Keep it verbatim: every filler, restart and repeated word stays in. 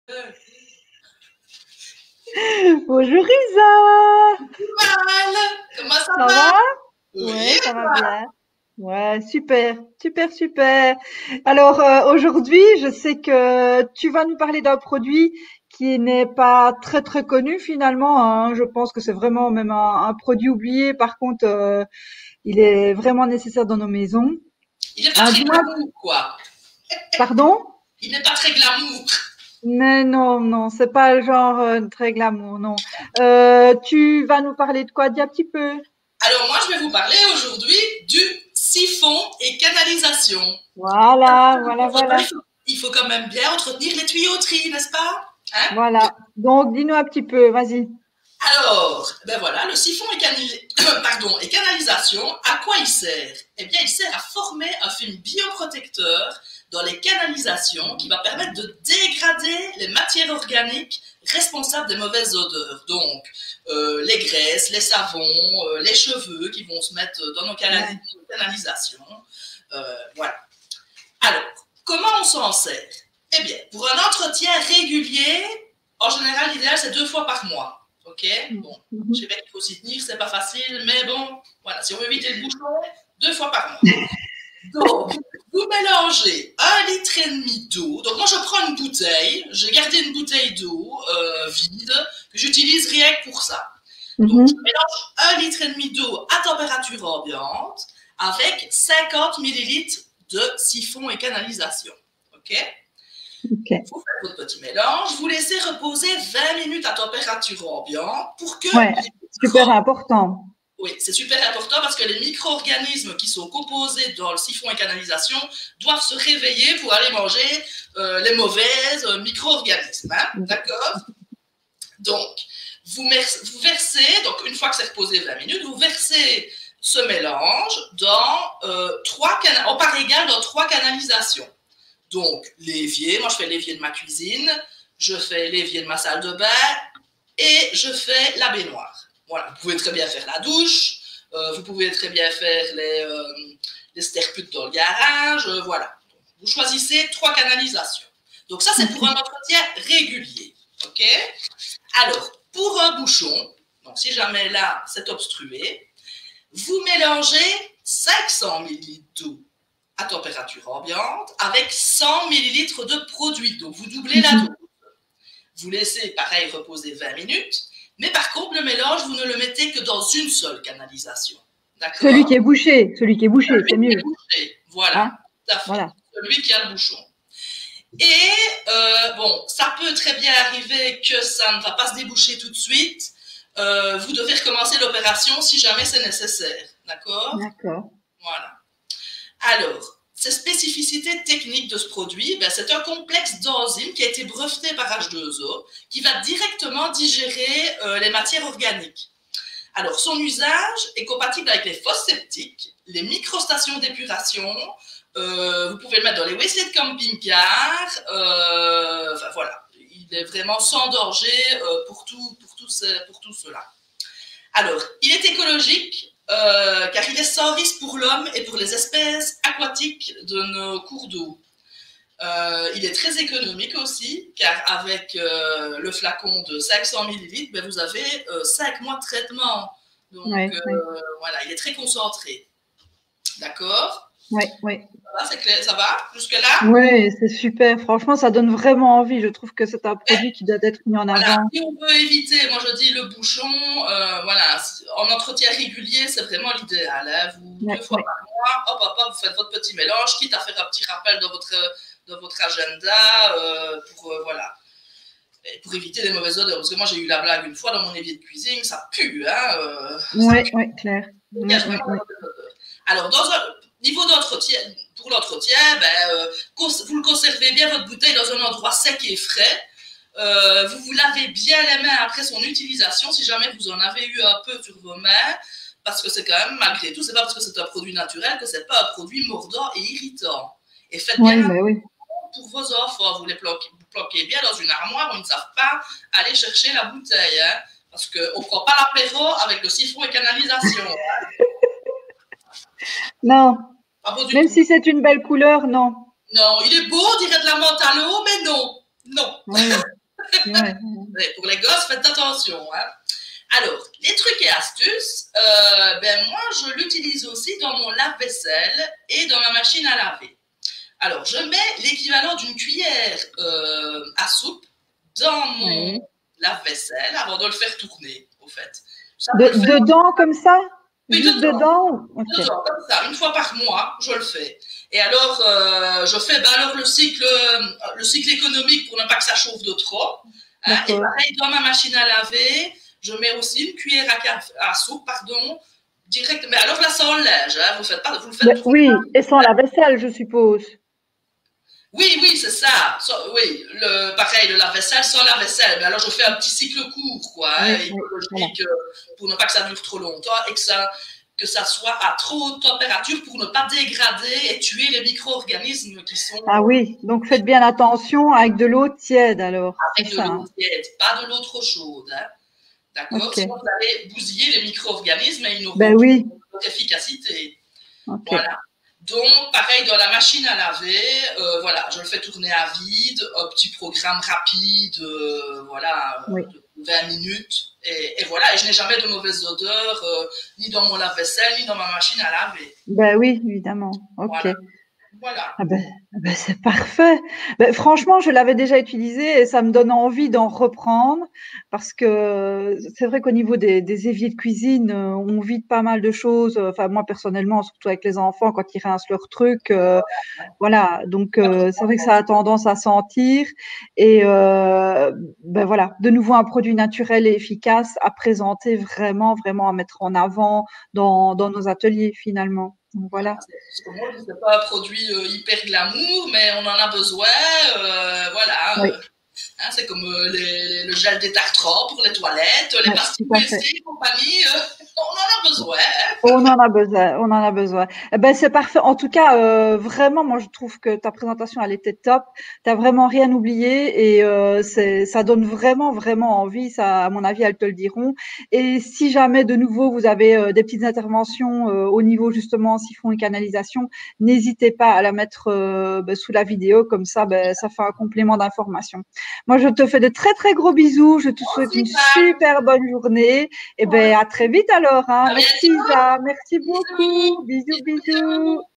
Bonjour Isa, Mal. Comment ça ça va? va? Oui. Ouais, ça va bien. Ouais, super, super, super. Alors euh, aujourd'hui, je sais que tu vas nous parler d'un produit qui n'est pas très très connu finalement, hein. Je pense que c'est vraiment même un, un produit oublié. Par contre, euh, il est vraiment nécessaire dans nos maisons. Il n'est pas Ah, très dis-moi, glamour, quoi. pardon? Il n'est pas très glamour. Mais non, non, c'est pas le genre euh, très glamour, non. Euh, tu vas nous parler de quoi? Dis un petit peu. Alors, moi, je vais vous parler aujourd'hui du siphon et canalisation. Voilà, voilà, Pour autant, voilà. il faut, il faut quand même bien entretenir les tuyauteries, n'est-ce pas? Hein? Voilà. Donc, dis-nous un petit peu, vas-y. Alors, ben voilà, le siphon et, canali- pardon, et canalisation, à quoi il sert? Eh bien, il sert à former un film bioprotecteur dans les canalisations qui va permettre de dégrader les matières organiques responsables des mauvaises odeurs. Donc, euh, les graisses, les savons, euh, les cheveux qui vont se mettre dans nos, canali- Ouais. nos canalisations. Euh, voilà. Alors, comment on s'en sert? Eh bien, pour un entretien régulier, en général, l'idéal, c'est deux fois par mois. OK? Bon, je sais Mhm. bien qu'il faut s'y tenir, c'est pas facile, mais bon, voilà, si on veut éviter le bouchon, deux fois par mois. Donc, vous mélangez un litre et demi d'eau. Donc, moi, je prends une bouteille, j'ai gardé une bouteille d'eau euh, vide, que j'utilise rien que pour ça. Donc, je Mhm. mélange un litre et demi d'eau à température ambiante avec cinquante millilitres de siphon et canalisation. OK? Ok. Vous faites votre petit mélange, vous laissez reposer vingt minutes à température ambiante pour que Ouais, les super micro... important. Oui, c'est super important parce que les micro-organismes qui sont composés dans le siphon et canalisation doivent se réveiller pour aller manger euh, les mauvaises euh, micro-organismes. Hein, d'accord? Donc, vous, vous versez, donc une fois que c'est reposé vingt minutes, vous versez ce mélange dans euh, trois cana- en part égale dans trois canalisations. Donc, l'évier, moi je fais l'évier de ma cuisine, je fais l'évier de ma salle de bain et je fais la baignoire. Voilà, vous pouvez très bien faire la douche, euh, vous pouvez très bien faire les, euh, les sterputes dans le garage, euh, voilà. Donc, vous choisissez trois canalisations. Donc ça, c'est pour un entretien régulier. OK? Alors, pour un bouchon, donc si jamais là, c'est obstrué, vous mélangez cinq cents millilitres d'eau à température ambiante avec cent millilitres de produit. Donc, vous doublez la dose. Mhm. Vous laissez, pareil, reposer vingt minutes. Mais par contre, le mélange, vous ne le mettez que dans une seule canalisation. Celui qui D'accord? est bouché, celui qui est bouché, Celui c'est qui est mieux. bouché. Voilà, Hein? tout à fait. Voilà. Celui qui a le bouchon. Et euh, bon, ça peut très bien arriver que ça ne va pas se déboucher tout de suite. Euh, vous devez recommencer l'opération si jamais c'est nécessaire. D'accord? D'accord. Voilà. Alors, ces spécificités techniques de ce produit, ben, c'est un complexe d'enzymes qui a été breveté par H deux O, qui va directement digérer euh, les matières organiques. Alors, son usage est compatible avec les fosses septiques, les microstations d'épuration, euh, vous pouvez le mettre dans les wc de camping-car, euh, enfin voilà, il est vraiment sans danger euh, pour, tout, pour, tout ce, pour tout cela. Alors, il est écologique euh, car il est sans risque pour l'homme et pour les espèces aquatiques de nos cours d'eau. Euh, il est très économique aussi, car avec euh, le flacon de cinq cents millilitres, ben, vous avez euh, cinq mois de traitement. Donc Ouais, euh, ouais, voilà, il est très concentré. D'accord? ouais, ouais. Ça va, c'est clair, ça va jusque-là? Ouais, c'est super. Franchement, ça donne vraiment envie. Je trouve que c'est un Mais produit qui doit être mis en voilà, avant. si on peut éviter, moi je dis le bouchon, euh, voilà, en entretien régulier, c'est vraiment l'idéal. Hein. Vous, deux Ouais, fois ouais. par mois, hop, hop, hop, vous faites votre petit mélange, quitte à faire un petit rappel dans votre, dans votre agenda euh, pour, euh, voilà, pour éviter les mauvaises odeurs. Parce que moi j'ai eu la blague une fois dans mon évier de cuisine, ça pue, hein, euh, ça Ouais, ouais, clair. Ouais, dégage ouais, vraiment les ouais. mauvaises odeurs. Alors, dans un niveau d'entretien, pour l'entretien, ben, euh, vous le conservez bien votre bouteille dans un endroit sec et frais. Euh, vous vous lavez bien les mains après son utilisation, si jamais vous en avez eu un peu sur vos mains, parce que c'est quand même, malgré tout, c'est pas parce que c'est un produit naturel que c'est pas un produit mordant et irritant. Et faites bien Ouais, attention bah oui. pour vos enfants, vous les bloquez, vous bloquez bien dans une armoire où ils ne savent pas aller chercher la bouteille, hein, parce qu'on ne prend pas l'apéro avec le siphon et canalisation. Non, Pas beau du même tout. si c'est une belle couleur, non. Non, il est beau, on dirait de la menthe à l'eau, mais non, non. Oui. Ouais. Ouais, pour les gosses, faites attention. Hein. Alors, les trucs et astuces, euh, ben moi, je l'utilise aussi dans mon lave-vaisselle et dans ma machine à laver. Alors, je mets l'équivalent d'une cuillère euh, à soupe dans mon Oui. lave-vaisselle avant de le faire tourner, au fait. Ça, De, je le fais dedans comme ça? oui, Juste dedans, dedans? Ok. dedans, comme ça, une fois par mois, je le fais. Et alors, euh, je fais ben alors le cycle, le cycle économique pour ne pas que ça chauffe de trop. Hein, et pareil, dans ma machine à laver, je mets aussi une cuillère à, café, à soupe, pardon, direct. Mais alors là, sans linge, hein, vous faites pas, vous le faites. Mais, oui, et sans la vaisselle, je suppose. Oui, oui, c'est ça. So, oui, le, pareil, le lave-vaisselle sans la vaisselle. Mais alors, je fais un petit cycle court, quoi, Oui, hein, oui, écologique, voilà. pour ne pas que ça dure trop longtemps et que ça, que ça soit à trop haute température pour ne pas dégrader et tuer les micro-organismes qui sont. Ah oui, donc faites bien attention avec de l'eau tiède alors, c'est Avec de ça. l'eau Hein. tiède, pas de l'eau trop chaude. Hein. D'accord. Okay. Sinon, vous allez bousiller les micro-organismes et ils n'auront ben oui. pas d'efficacité. Okay. Voilà. Donc, pareil, dans la machine à laver, euh, voilà, je le fais tourner à vide, un petit programme rapide, euh, voilà, oui. de vingt minutes, et, et voilà, et je n'ai jamais de mauvaise odeur, euh, ni dans mon lave-vaisselle, ni dans ma machine à laver. Ben oui, évidemment. Ok. Voilà. Voilà. Ah ben, ben c'est parfait. Ben, franchement, je l'avais déjà utilisé et ça me donne envie d'en reprendre parce que c'est vrai qu'au niveau des, des éviers de cuisine, on vide pas mal de choses. Enfin, moi personnellement, surtout avec les enfants, quand ils rincent leurs trucs, euh, voilà. Donc, euh, c'est vrai que ça a tendance à sentir. Et euh, ben voilà, de nouveau un produit naturel et efficace à présenter vraiment, vraiment à mettre en avant dans, dans nos ateliers finalement. Donc, voilà. Pour moi, ce n'est pas un produit euh, hyper glamour, mais on en a besoin. Euh, voilà. Oui. Euh, hein, c'est comme euh, les, le gel détartrant pour les toilettes, les ouais, pastilles U S D et compagnie. Euh, on en a besoin. On en a besoin, on en a besoin. Eh ben c'est parfait. En tout cas, euh, vraiment, moi je trouve que ta présentation elle était top. T'as vraiment rien oublié et euh, c'est, ça donne vraiment, vraiment envie. Ça, à mon avis, elles te le diront. Et si jamais de nouveau vous avez euh, des petites interventions euh, au niveau justement siphon et canalisation, n'hésitez pas à la mettre euh, ben, sous la vidéo comme ça, ben ça fait un complément d'information. Moi, je te fais de très très gros bisous. Je te souhaite une super bonne journée. Et ben à très vite alors. Hein. Merci Isa. Merci beaucoup. Bisous, bisous.